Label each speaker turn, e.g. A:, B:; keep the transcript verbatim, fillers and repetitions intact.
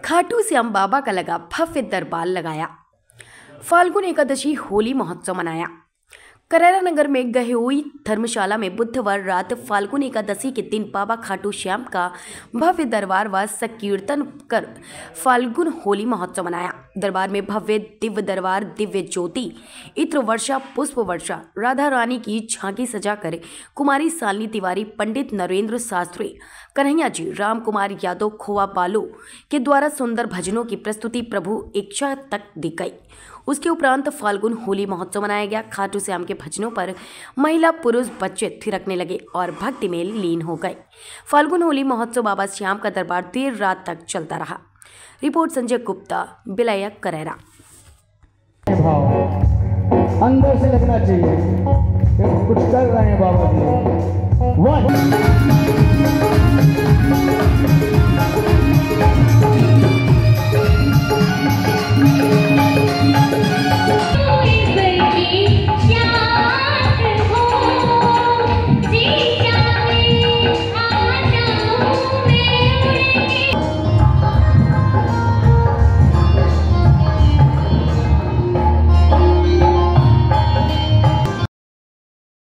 A: खाटू श्याम बाबा का लगा भव्य दरबार लगाया। फाल्गुन एकादशी होली महोत्सव मनाया। करैरा नगर में गहेउई धर्मशाला में बुधवार रात फाल्गुन एकादशी के दिन बाबा खाटू श्याम का भव्य दरबार व संकीर्तन कर फाल्गुन होली महोत्सव मनाया। दरबार में भव्य दिव्य दरबार, दिव्य ज्योति, इत्र वर्षा, पुष्प वर्षा, राधा रानी की झांकी सजाकर कुमारी शालिनी तिवारी, पंडित नरेंद्र शास्त्री, कन्हैया जी, राम कुमार यादव, खोआ बालू के द्वारा सुंदर भजनों की प्रस्तुति प्रभु इच्छा तक दी गई। उसके उपरांत फाल्गुन होली महोत्सव मनाया गया। खाटू श्याम के भजनों पर महिला पुरुष बच्चे थिरकने लगे और भक्ति में लीन हो गए। फाल्गुन होली महोत्सव बाबा श्याम का दरबार देर रात तक चलता रहा। रिपोर्ट संजय गुप्ता, बिलैया, करैरा।
B: अंदर से लगना चाहिए कुछ कर रहे हैं बाबा जी।